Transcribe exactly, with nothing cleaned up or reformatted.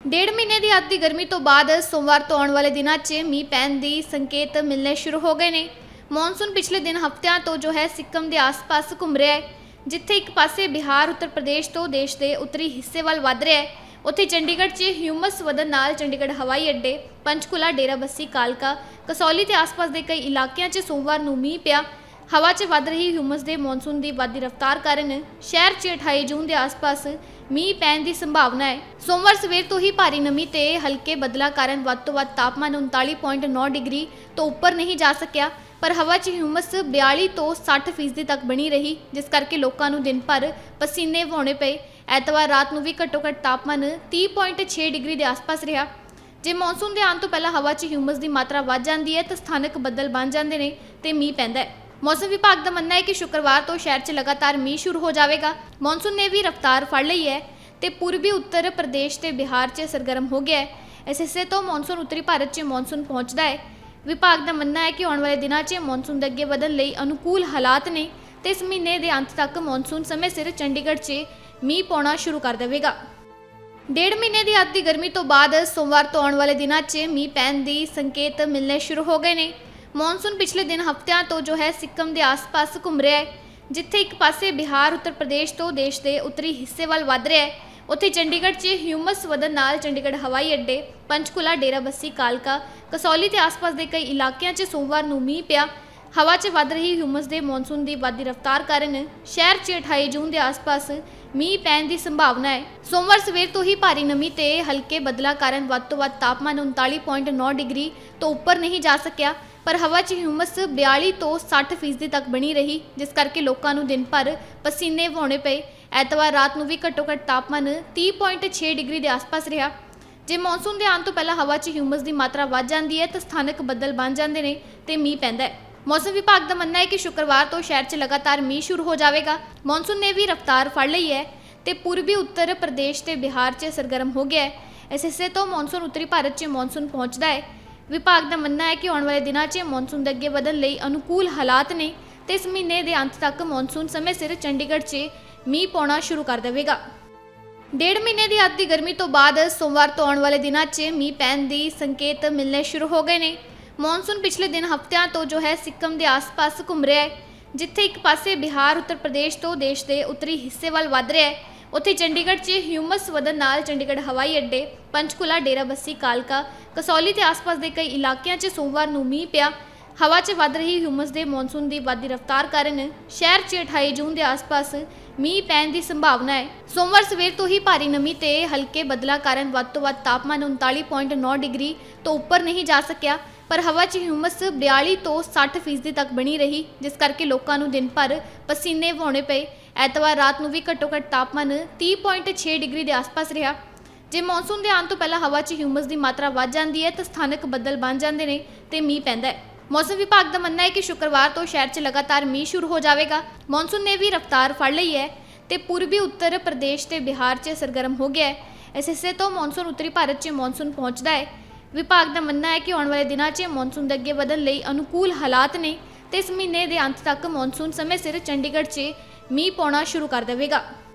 डेढ़ महीने की अद्धी गर्मी तो बाद सोमवार तो आने वाले दिनों च मीह पैन की संकेत मिलने शुरू हो गए ने। मॉनसून पिछले दिन हफ्तियां तो जो है सिक्किम के आस पास घूम रहा है, जिथे एक पासे बिहार उत्तर प्रदेश तो देश के उत्तरी हिस्से वाल वध रहा है, उत्थे चंडीगढ़ च ह्यूमस वधन नाल चंडीगढ़ हवाई अड्डे, पंचकुला, डेरा बस्सी, कालका, कसौली के आस पास के कई इलाकों च सोमवार नूं मीह पिया। हवा च वध रही ह्यूमस के मॉनसून की वधदी रफ्तार कारण शहर च अठाई जून के आस पास मीह पैन की संभावना है। सोमवार सवेर तो ही भारी नमी ते हल्के बदलों कारण वध तो वध तापमान उनताली पॉइंट नौ डिग्री तो उपर नहीं जा सकिया, पर हवा च ह्यूमस बयाली तो साठ फीसदी तक बनी रही, जिस करके लोगों को दिन भर पसीने वहाने पे। एतवार रात को भी घट्टो घट्ट तापमान तीह पॉइंट छे डिग्री के आस पास रहा। जे मॉनसून के आने तो पहला हवा च ह्यूमस की मात्रा वध जाती है तो स्थानक बदल बन जाते हैं तो मीह पैंदा है। मौसम विभाग का मनना है कि शुक्रवार तो शहर च लगातार मीह शुरू हो जाएगा। मॉनसून ने भी रफ्तार फड़ ली है तो पूर्वी उत्तर प्रदेश ते बिहार च सरगर्म हो गया है। इस हिस्से तो मॉनसून उत्तरी भारत च मॉनसून पहुँचता है। विभाग का मनना है कि आने वाले दिनों च मॉनसून के अगे वधन लई अनुकूल हालात ने तो इस महीने के अंत तक मॉनसून समय सिर चंडीगढ़ च मीह पाउणा शुरू कर देगा। डेढ़ महीने की अद्धी गर्मी तो बाद सोमवार तो आने वाले दिनों च मीह पैन की संकेत मिलने शुरू हो गए ने। मॉनसून पिछले दिन हफ्तियां तो जो है सिक्किम के आस पास घूम रहा है, जिथे एक पासे बिहार उत्तर प्रदेश तो देश के उत्तरी हिस्से वाल वध रहा है, उत्थे चंडीगढ़ च ह्यूमस वधन नाल चंडीगढ़ हवाई अड्डे, पंचकुला, डेरा बस्सी, कालका, कसौली के आस पास के कई इलाकों च सोमवार नूं मीह पिया। हवा च वध रही ह्यूमस के मॉनसून की वधदी रफ्तार कारण शहर च अठाई जून के आस पास मीह पैन की संभावना है। सोमवार सवेर तो ही भारी नमी ते हल्के बदलों कारण वध तो वध तापमान उनताली पॉइंट नौ डिग्री तो उपर नहीं जा सकिया, पर हवा च ह्यूमस बयाली तो साठ फीसदी तक बनी रही, जिस करके लोगों को दिन भर पसीने वहाने पे। एतवार रात को भी घट्टो घट्ट तापमान तीह पॉइंट छे डिग्री के आस पास रहा। जे मॉनसून के आने तो पहला हवा च ह्यूमस की मात्रा वध जाती है तो स्थानक बदल बन जाते हैं तो मीह पैंदा है। मौसम विभाग का मनना है कि शुक्रवार तो शहर च लगातार मीह शुरू हो जाएगा। मॉनसून ने भी रफ्तार फड़ ली है तो पूर्वी उत्तर प्रदेश ते बिहार च सरगर्म हो गया है। इस हिस्से तो मॉनसून उत्तरी भारत च मॉनसून पहुँचता है। विभाग का मनना है कि आने वाले दिनों च मॉनसून के अगे वधन लई अनुकूल हालात ने तो इस महीने के अंत तक मॉनसून समय सिर चंडीगढ़ च मीह पाउणा शुरू कर देगा। डेढ़ महीने की अद्धी गर्मी तो बाद सोमवार तो आने वाले दिनों च मीह पैन की संकेत मिलने शुरू हो गए ने। मॉनसून पिछले दिन हफ्तियां तो जो है सिक्किम के आस पास घूम रहा है, जिथे एक पासे बिहार उत्तर प्रदेश तो देश के उत्तरी हिस्से वाल वध रहा है, उत्थे चंडीगढ़ च ह्यूमस वधन नाल चंडीगढ़ हवाई अड्डे, पंचकुला, डेरा बस्सी, कालका, कसौली के आस पास के कई इलाकों च सोमवार नूं मीह पिया। हवा च वध रही ह्यूमस के मॉनसून की वधदी रफ्तार कारण शहर च अठाई जून के आस पास मीह पैन की संभावना है। सोमवार सवेर तो ही भारी नमी ते हल्के बदलों कारण वध तो वध तापमान उनताली पॉइंट नौ डिग्री तो उपर नहीं जा सकिया, पर हवा च ह्यूमस बयाली तो साठ फीसदी तक बनी रही, जिस करके लोगों को दिन भर पसीने वहाने पे। एतवार रात को भी घट्टो घट्ट तापमान तीह पॉइंट छे डिग्री के आस पास रहा। जे मॉनसून के आने तो पहला हवा च ह्यूमस की मात्रा वध जाती है तो स्थानक बदल बन जाते हैं तो मीह पैंदा है। मौसम विभाग का मनना है कि शुक्रवार तो शहर च लगातार मीह शुरू हो जाएगा। मॉनसून ने भी रफ्तार फड़ ली है तो पूर्वी उत्तर प्रदेश ते बिहार च सरगर्म हो गया है। इस हिस्से तो मॉनसून उत्तरी भारत च मॉनसून पहुँचता है। विभाग का मनना है कि आने वाले दिनों च मॉनसून के अगे वधन लई अनुकूल हालात ने तो इस महीने के अंत तक मॉनसून समय सिर चंडीगढ़ च मीह पाउणा शुरू कर देगा।